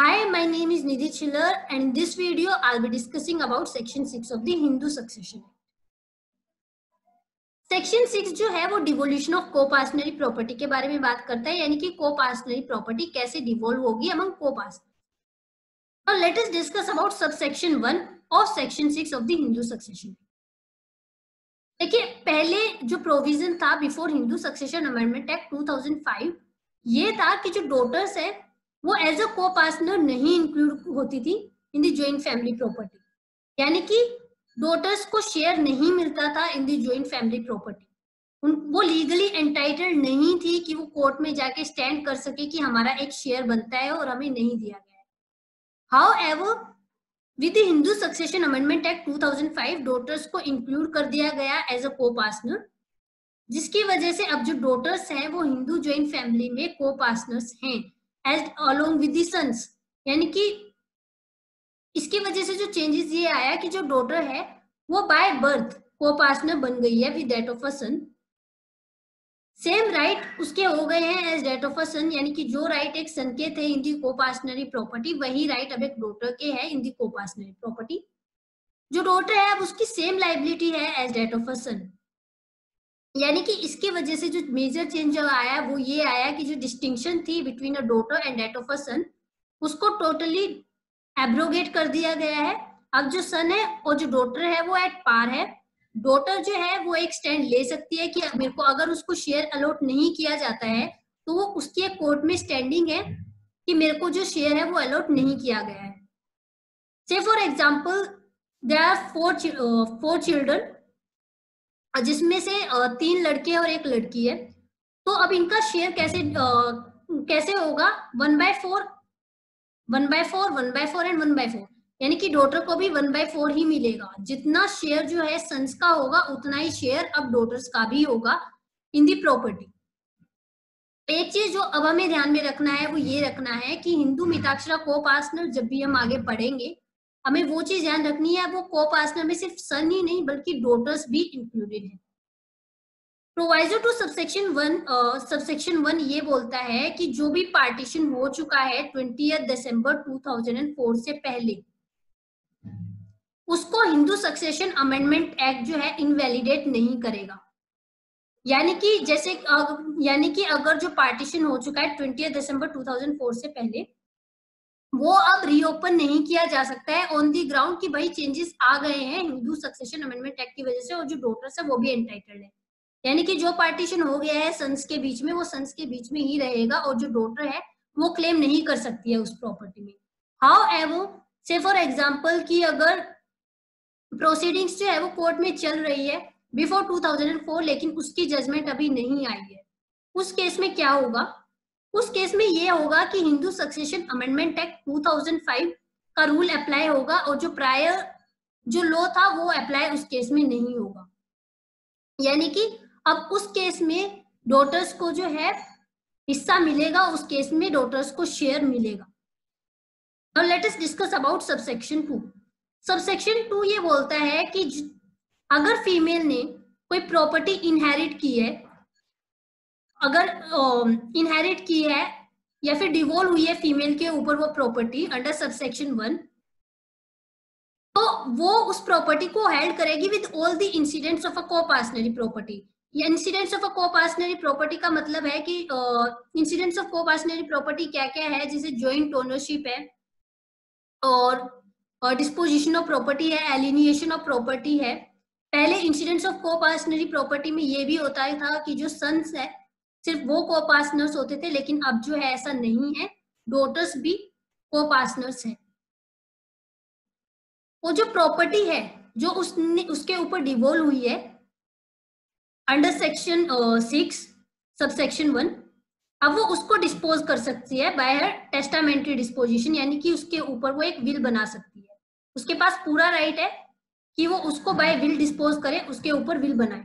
Hi, my name is Nidhi Chiller and in this video I'll be discussing about section 6 of the Hindu Succession Act. Section 6 जो है वो devolution of coparcenary property के बारे में बात करता है, यानी कि कोपार्सनरी प्रॉपर्टी कैसे डिवोल्व होगी among coparcener. Now let us discuss about subsection 1 of section 6 of the Hindu Succession Act. देखिए, पहले जो प्रोविजन था before Hindu succession amendment act 2005 ये था कि जो डॉटर्स है वो एज अ को पार्टनर नहीं इंक्लूड होती थी in the joint family property, यानी कि डॉटर्स को शेयर नहीं मिलता था in the joint family property. वो लीगली एंटाइटल्ड नहीं थी कि वो कोर्ट में जाके स्टैंड कर सके कि हमारा एक शेयर बनता है और हमें नहीं दिया गया है. However with the Hindu succession amendment act 2005 daughters को इंक्लूड कर दिया गया एज अ को पार्टनर, जिसकी वजह से अब जो डॉटर्स हैं वो हिंदू जॉइंट फैमिली में को पार्टनर्स हैं as along with the sons. यानी कि इसकी वजह से जो चेंजेस ये आया कि जो डॉटर है वो बाय बर्थ को पार्टनर बन गई है with that of a son. Same right उसके हो गए हैं as that of a son, यानी कि जो राइट एक सन के थे इन दी को पार्टनरी प्रॉपर्टी वही राइट अब एक डॉटर के है इन दी को पार्टनरी प्रॉपर्टी. जो डॉटर है अब उसकी सेम लाइबिलिटी है as that of a son. यानी कि इसकी वजह से जो मेजर चेंज जो आया वो ये आया कि जो डिस्टिंक्शन थी between a daughter and that of a son उसको टोटली एब्रोगेट कर दिया गया है. अब जो सन है और जो डॉटर है वो एट पार है. डॉटर जो है वो एक स्टैंड ले सकती है कि मेरे को अगर उसको शेयर अलॉट नहीं किया जाता है तो वो उसकी एक कोर्ट में स्टैंडिंग है कि मेरे को जो शेयर है वो अलॉट नहीं किया गया है. Say for example there are four children, जिसमें से 3 लड़के और 1 लड़की है. तो अब इनका शेयर कैसे होगा 1/4 1/4 1/4 एंड 1/4, यानी कि डॉटर को भी 1/4 ही मिलेगा. जितना शेयर जो है सन्स का होगा उतना ही शेयर अब डॉटर्स का भी होगा इन दी प्रॉपर्टी. एक चीज जो अब हमें ध्यान में रखना है वो ये रखना है कि हिंदू मिताक्षरा को पार्टनर जब भी हम आगे पढ़ेंगे हमें वो चीज ध्यान रखनी है वो को पार्टनर में सिर्फ सन ही नहीं बल्कि डॉटर्स भी इंक्लूडेड है. प्रोवाइजो टू सबसेक्शन 1 ये बोलता है कि जो भी पार्टीशन हो चुका है 20 दिसंबर 2004 से पहले उसको हिंदू सक्सेशन अमेंडमेंट एक्ट जो है इनवैलिडेट नहीं करेगा. यानी कि अगर जो पार्टीशन हो चुका है 20 दिसंबर 2004 से पहले वो अब रीओपन नहीं किया जा सकता है ऑन दी ग्राउंड कि भाई चेंजेस आ गए हैं हिंदू सक्सेशन अमेंडमेंट एक्ट की वजह से और जो डॉटर्स है वो भी एंटाइटल्ड है. यानी कि जो पार्टीशन हो गया है सन्स के बीच में वो सन्स के बीच में ही रहेगा और जो डॉटर है वो क्लेम नहीं कर सकती है उस प्रॉपर्टी में. हाउएवर से फॉर एग्जांपल कि अगर प्रोसीडिंग्स जो है वो कोर्ट में चल रही है बिफोर 2004 लेकिन उसकी जजमेंट अभी नहीं आई है, उस केस में क्या होगा? उस केस में ये होगा कि हिंदू सक्सेशन अमेंडमेंट एक्ट 2005 का रूल अप्लाई होगा और जो प्रायर जो लॉ था वो अप्लाई उस केस में नहीं होगा. यानी कि अब उस केस में डॉटर्स को जो है हिस्सा मिलेगा, उस केस में डॉटर्स को शेयर मिलेगा. Now let us discuss about subsection 2. Subsection 2 ये बोलता है कि अगर फीमेल ने कोई प्रॉपर्टी इनहेरिट की है, अगर इनहेरिट की है या फिर डिवोल्व हुई है फीमेल के ऊपर वो प्रॉपर्टी अंडर सबसेक्शन 1, तो वो उस प्रॉपर्टी को हेल्ड करेगी with all the incidents of a coparcenary property. ये incidents of a coparcenary property का मतलब है कि इंसिडेंट्स ऑफ को-पार्टनरी प्रॉपर्टी क्या क्या है, जैसे जॉइंट ओनरशिप है और डिस्पोजिशन ऑफ प्रॉपर्टी है, एलिनिएशन ऑफ प्रॉपर्टी है. पहले इंसिडेंट्स ऑफ को-पार्टनरी प्रॉपर्टी में ये भी होता था कि जो सन्स है सिर्फ वो को-पार्टनर्स होते थे, लेकिन अब जो है ऐसा नहीं है, डॉटर्स भी को-पार्टनर्स है. वो जो प्रॉपर्टी है जो उसके ऊपर डिवोल्व हुई है अंडर सेक्शन 6 सबसेक्शन 1, अब वो उसको डिस्पोज कर सकती है बाय हर टेस्टामेंट्री डिस्पोजिशन, यानी कि उसके ऊपर वो एक विल बना सकती है. उसके पास पूरा राइट है कि वो उसको बाय विल डिस्पोज करे, उसके ऊपर विल बनाए.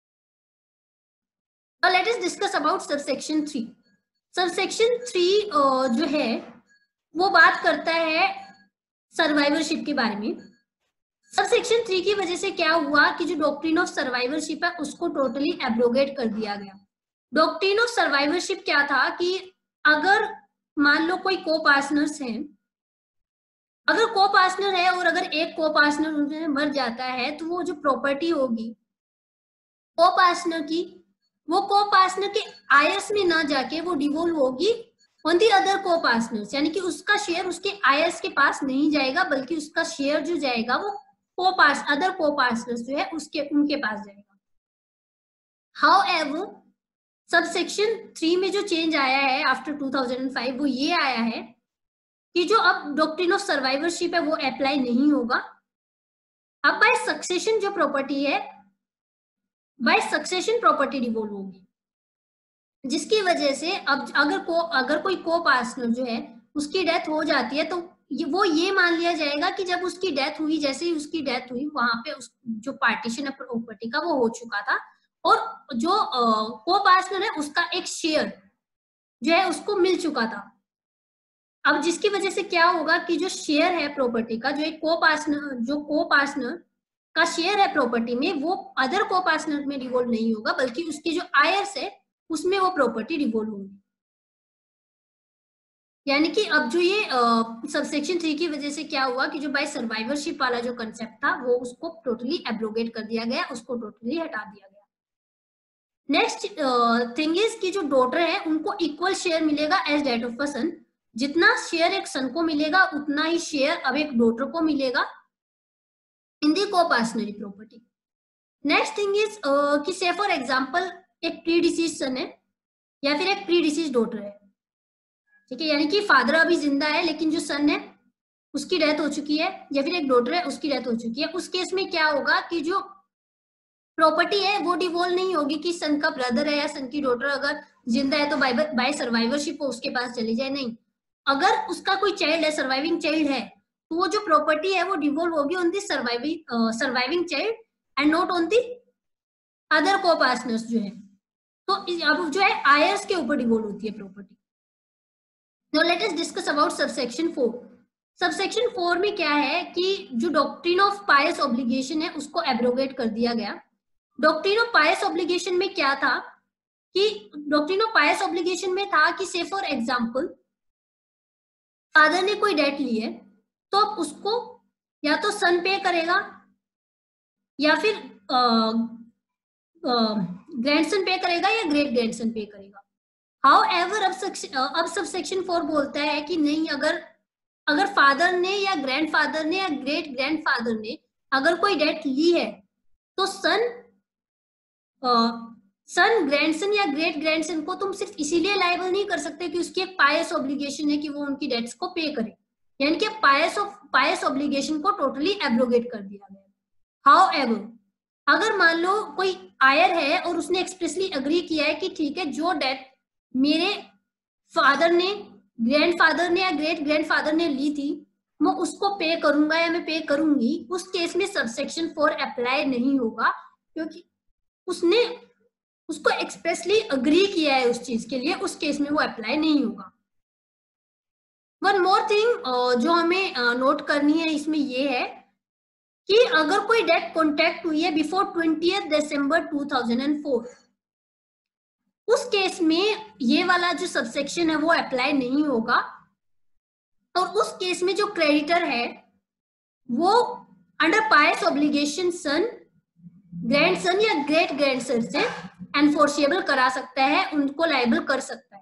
Now let us discuss about subsection 3. Subsection 3 जो है वो बात करता है सर्वाइवरशिप के बारे में. सबसेक्शन 3 की वजह से क्या हुआ कि जो डॉक्ट्रिन ऑफ सर्वाइवरशिप है उसको टोटली एब्रोगेट कर दिया गया. डॉक्ट्रिन ऑफ सर्वाइवरशिप क्या था कि अगर मान लो कोई को पार्टनर्स हैं अगर को पार्टनर है और अगर एक को पार्टनर मर जाता है तो वो जो प्रॉपर्टी होगी को पार्टनर की, वो को पार्टनर के आयस में ना जाके वो डिवोल्व होगी on the other coparceners, यानी कि उसका शेयर उसके आयस के पास नहीं जाएगा बल्कि उसका शेयर जो जाएगा वो अदर को पार्टनर्स जो है उसके उनके पास जाएगा। हाउएवर सबसेक्शन 3 में जो चेंज आया है आफ्टर 2005 वो ये आया है कि जो अब डॉक्ट्रिन ऑफ सर्वाइवरशिप है वो अप्लाई नहीं होगा। अब बाय सक्सेशन जो प्रॉपर्टी है, बाय सक्सेशन प्रॉपर्टी डिवोल्व होगी, जिसकी वजह से अब अगर कोई को पार्टनर जो है उसकी डेथ हो जाती है तो वो ये मान लिया जाएगा कि जब उसकी डेथ हुई, जैसे ही उसकी डेथ हुई वहां पे जो पार्टीशन है प्रॉपर्टी का वो हो चुका था और जो को पार्टनर है उसका एक शेयर जो है उसको मिल चुका था। अब जिसकी वजह से क्या होगा कि जो शेयर है प्रॉपर्टी का, जो एक को पार्टनर का शेयर है प्रॉपर्टी में, वो अदर को पार्टनर में डिवोल्व नहीं होगा बल्कि उसके जो आयर्स है उसमें वो प्रॉपर्टी डिवोल्व होगी। यानी कि अब जो ये सबसेक्शन 3 की वजह से क्या हुआ कि जो बाय सर्वाइवरशिप वाला जो कंसेप्ट था वो उसको टोटली एब्रोगेट कर दिया गया, उसको टोटली हटा दिया गया। नेक्स्ट थिंग इज कि जो डॉटर है उनको इक्वल शेयर मिलेगा as that of a son. जितना शेयर एक सन को मिलेगा उतना ही शेयर अब एक डॉटर को मिलेगा in the coparcenary property. Next thing is कि से फॉर एग्जांपल एक प्री डिसीज सन है या फिर एक प्री डिसीज डॉटर है, ठीक है, यानी कि फादर अभी जिंदा है लेकिन जो सन है उसकी डेथ हो चुकी है, या फिर एक डॉटर है उसकी डेथ हो चुकी है। उस केस में क्या होगा कि जो प्रॉपर्टी है वो डिवोल्व नहीं होगी कि सन का ब्रदर है या सन की डॉटर अगर जिंदा है तो बाय सर्वाइवरशिप वो उसके पास चली जाए, नहीं। अगर उसका कोई चाइल्ड है, सर्वाइविंग चाइल्ड है, तो वो जो प्रॉपर्टी है वो डिवोल्व होगी on the surviving child and not on the other coparceners जो है। तो अब जो है आयर्स के ऊपर डिवोल्व होती है property. Now let us discuss about subsection 4। Subsection 4 में क्या है कि जो डॉक्ट्रिन ऑफ पायस ऑब्लिगेशन है उसको एब्रोगेट कर दिया गया। डॉक्ट्रिन ऑफ पायस ऑब्लिगेशन में क्या था कि डॉक्ट्रिन ऑफ पायस ऑब्लिगेशन में था कि से फॉर एग्जांपल फादर ने कोई डेट ली है तो उसको या तो सन पे करेगा या फिर ग्रैंडसन पे करेगा या ग्रेट ग्रैंडसन पे करेगा। हाउएवर अब सबसेक्शन 4 बोलता है कि नहीं, अगर फादर ने या ग्रैंडफादर ने या ग्रेट ग्रैंडफादर ने अगर कोई डेट ली है तो सन ग्रैंडसन या ग्रेट ग्रैंडसन को तुम सिर्फ इसीलिए लायबल नहीं कर सकते कि उसकी एक पायस ऑब्लिगेशन है कि वो उनकी डेट्स को पे करे, यानी कि पायस ऑब्लिगेशन को टोटली एब्रोगेट कर दिया गया। हाउएवर अगर मान लो कोई आयर है और उसने एक्सप्रेसली अग्री किया है कि ठीक है जो डेट मेरे फादर ने, ग्रैंडफादर ने या ग्रेट ग्रैंडफादर ने ली थी मैं उसको पे करूंगा या मैं पे करूंगी, उस केस में सबसेक्शन 4 अप्लाई नहीं होगा क्योंकि उसने उसको एक्सप्रेसली अग्री किया है उस चीज के लिए, उस केस में वो अप्लाई नहीं होगा। वन मोर थिंग जो हमें नोट करनी है इसमें ये है कि अगर कोई डेट कॉन्ट्रैक्ट हुई है बिफोर 20 दिसंबर 2004, उस केस में ये वाला जो सबसेक्शन है वो अप्लाई नहीं होगा और उस केस में जो क्रेडिटर है वो under pious obligation son, grandson या ग्रेट ग्रैंडसन से एनफोर्सेबल करा सकता है, उनको लायबल कर सकता है।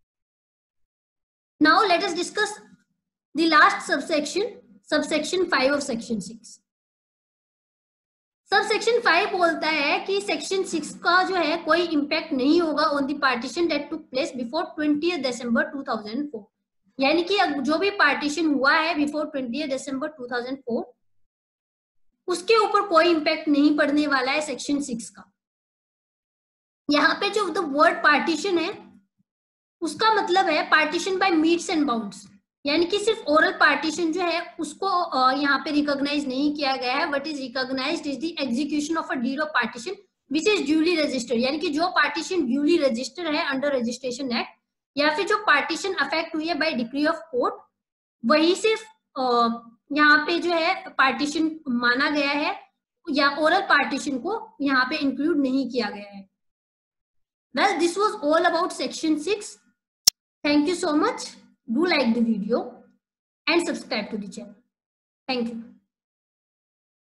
Now let us discuss the last subsection 5 of section 6। Subsection 5 बोलता है कि सेक्शन 6 का जो है कोई इंपैक्ट नहीं होगा on the partition that took place before 20 December 2004, यानी कि जो भी पार्टीशन हुआ है बिफोर 20 दिसंबर 2004 उसके ऊपर कोई इंपैक्ट नहीं पड़ने वाला है सेक्शन 6 का। यहाँ पे जो द वर्ड पार्टीशन है उसका मतलब है partition by metes and bounds, यानी कि सिर्फ ओरल पार्टीशन जो है उसको यहाँ पे रिकॉग्नाइज नहीं किया गया है। What is recognized is the execution of a deed of partition which is duly registered, यानी कि जो पार्टीशन ड्यूली रजिस्टर्ड है अंडर रजिस्ट्रेशन एक्ट या फिर जो पार्टीशन अफेक्ट हुई है बाय डिक्री ऑफ कोर्ट, वही सिर्फ यहाँ पे जो है पार्टीशन माना गया है या ओरल पार्टीशन को यहाँ पे इंक्लूड नहीं किया गया है। Well this was all about section 6। Thank you so much. Do like the video and subscribe to the channel. Thank you.